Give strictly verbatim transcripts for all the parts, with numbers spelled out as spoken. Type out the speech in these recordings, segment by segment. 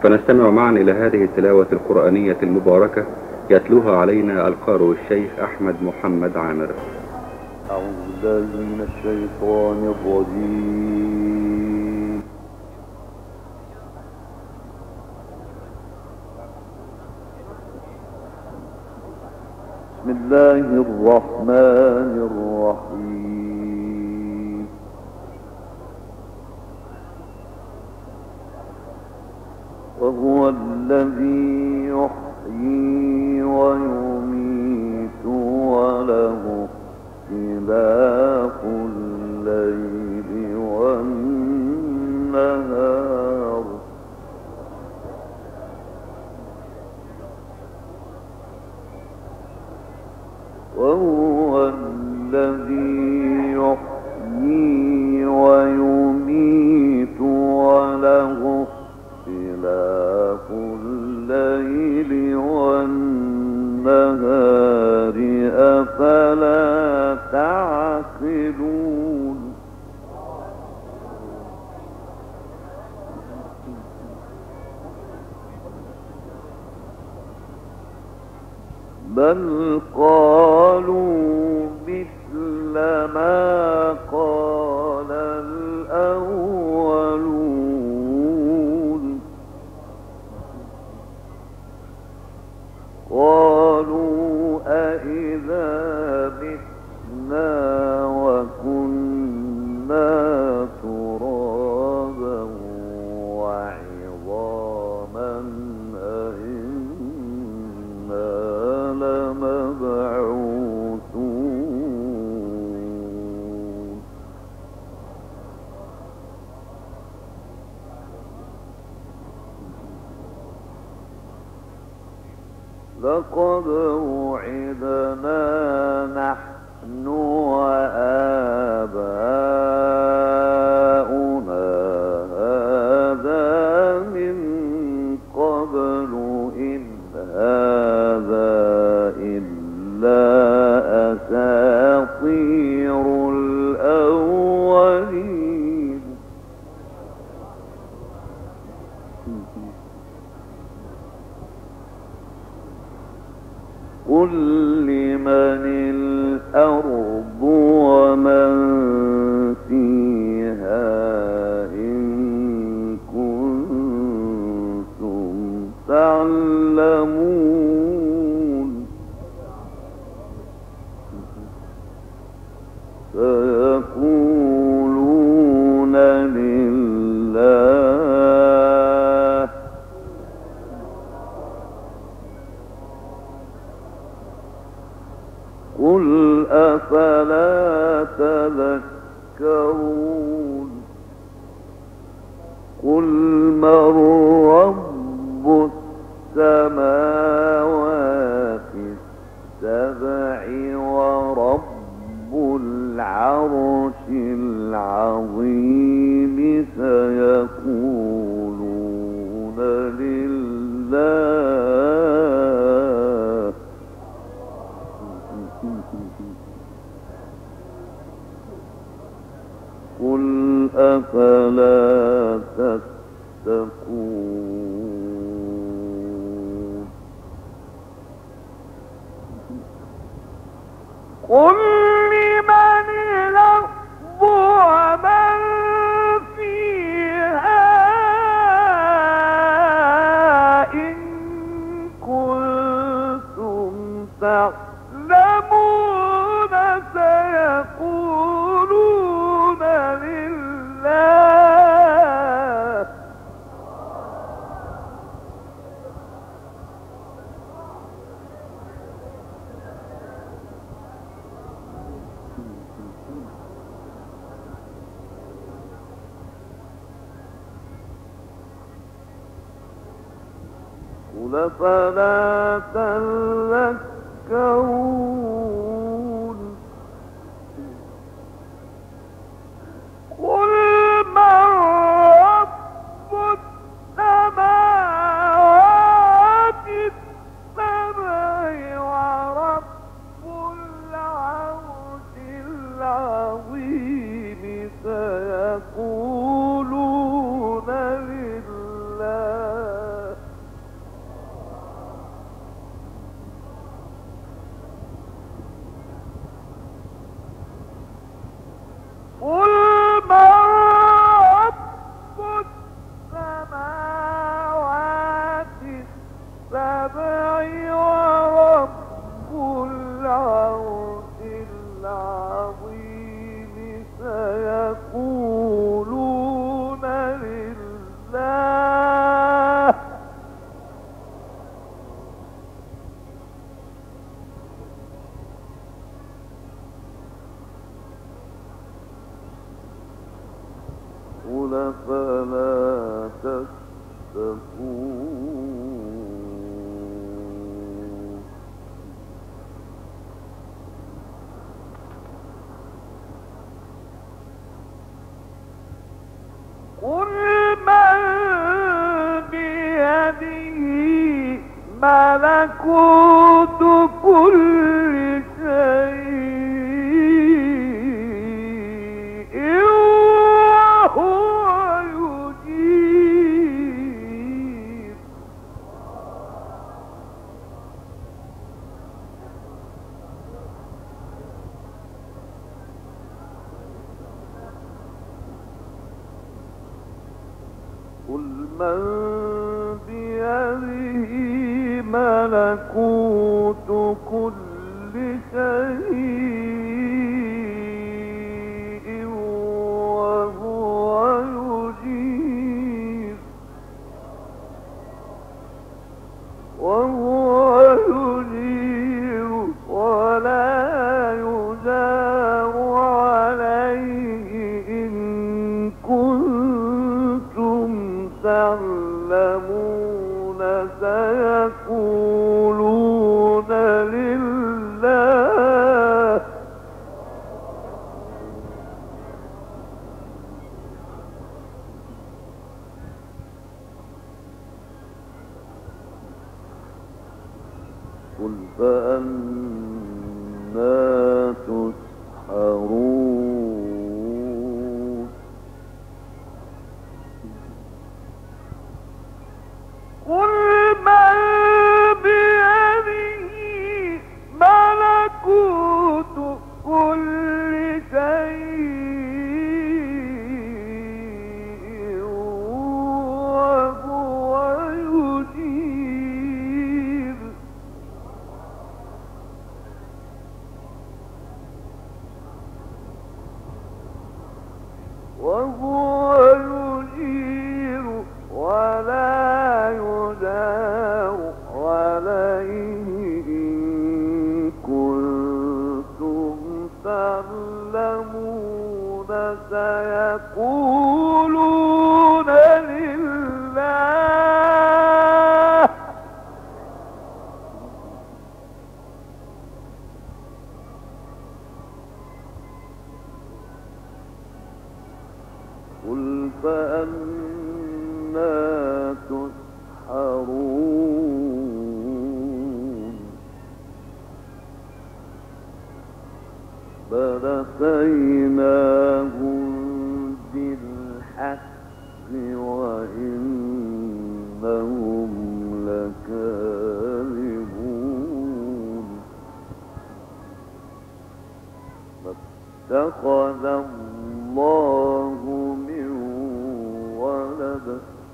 فنستمع معا إلى هذه التلاوة القرآنية المباركة يتلوها علينا القارئ الشيخ أحمد محمد عامر. أعوذ بالله من الشيطان الرجيم. بسم الله الرحمن الرحيم. وهو الذي يحيي ويميت وله اختلاف الليل والنهار. وهو الذي يحيي ويميت وله اختلاف الليل والنهار أفلا تعقلون. بل قالوا مثل ما قال الأولون. قالوا أإذا متنا وكنا ترابا وعظاما أإنا لمبعوثون. لقد وعدنا نحن وآباؤنا هذا من قبل إن هذا إلا أساطير الأولين. قل لمن الأرض ومن فيها إن كنتم تعلمون. سيقولون لله. قل أفلا تذكرون. قل من رب السماوات السبع ورب العرش العظيم سيقولون لله. قل أفلا تتقون. قل لمن الأرض ومن فيها إن كنتم تعلمون. سيقولون لله. قل فلا تذكرون. قل من رب السماوات السبع ورب العرش العظيم سيقولون لله. تتقون قل من بيده ملكوت كل شيء وهو يجير قل من بيده ملكوت كل شيء وهو يجير وهو يجير ولا يجار عليه إن كنتم تعلمون سيقولون لله قل فأنى تسحرون قل من بيده ملكوت كل شيء وهو يجير وهو يجير ولا يجار عليه إن كنتم تعلمون سيقولون لله قل فأنى تسحرون بل أتيناهم بالحق وإنهم لكاذبون ما اتخذ الله من ولد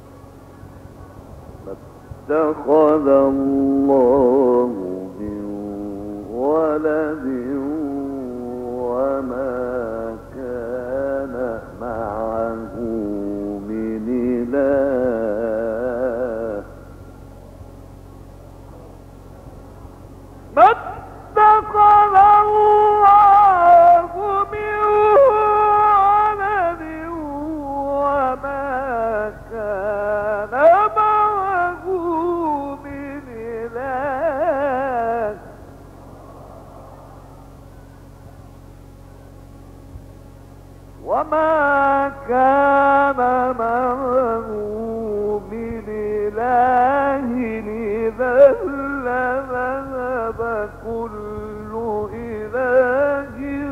ما اتخذ الله من ولد وما كان معه من إله ما اتخذ الله من ولد وما كان معه من إله وما كان معه من إله إذا لذهب كل إله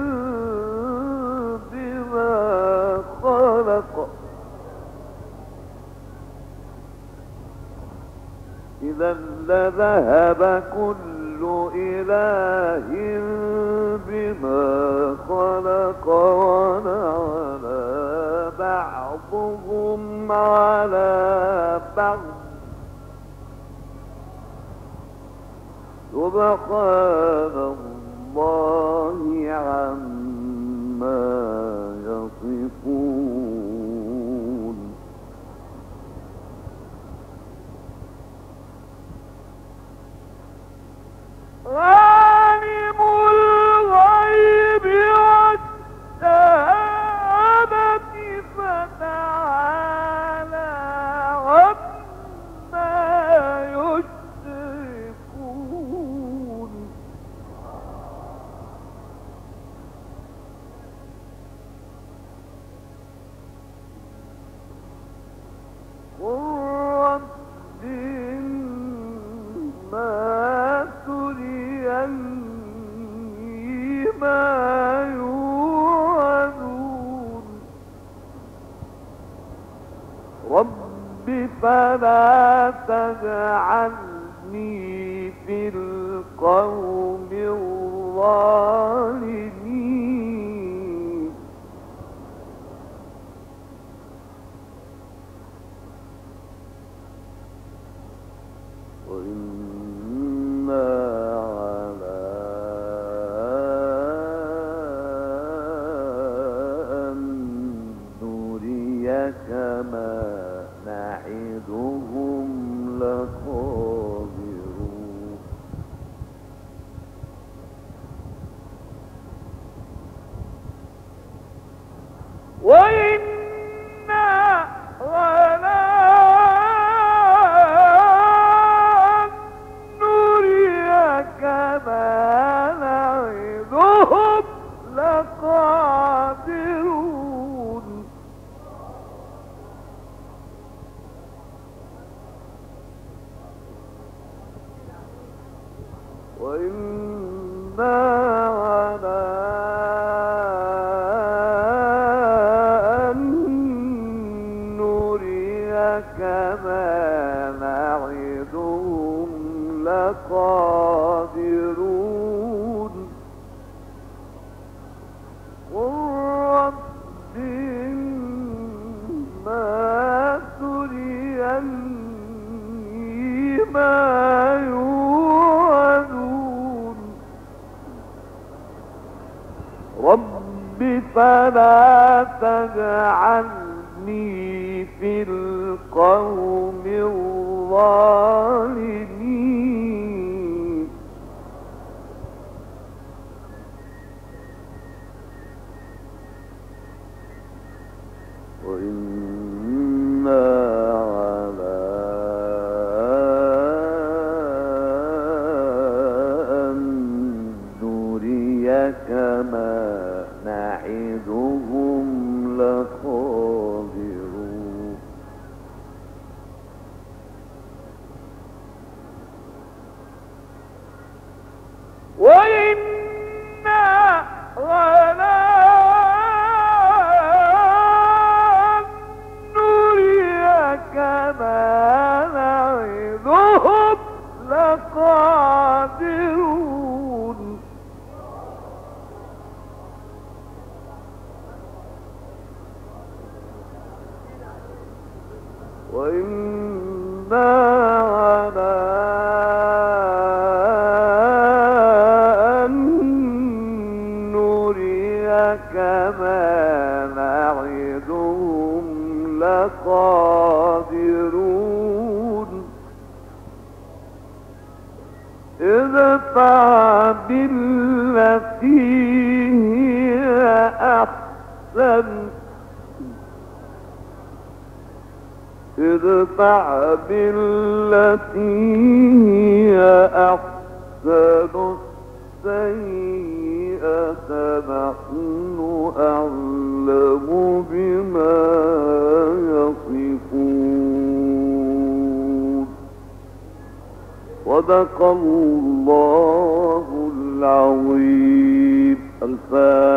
بما خلق إذا لذهب كل إله بما خلق ونعلى بعضهم على بعض سبحان الله عما يصفون عالم الغيب والشهادة فتعالى فلا تجعلني في القوم الظالمين وإنا على أن نريك ما نعدهم لقادرون وإنا على أن نريك ما نعدهم لقادرون وإنا على أن نريك ما نعدهم لقادرون قل رب إما تريني ما يوعدون رب فلا تجعلني في القوم الظالمين وإنا على أن نريك ما نعدهم لقادرون وإنا على أن نريك ما نعدهم لقادرون وإنا على أن نريك ما نعدهم لقادرون ادفع بالتي هي أحسن ادفع بالتي هي أحسن السيئة نحن أعلم بما يصفون صدق الله العظيم. الفاتحة.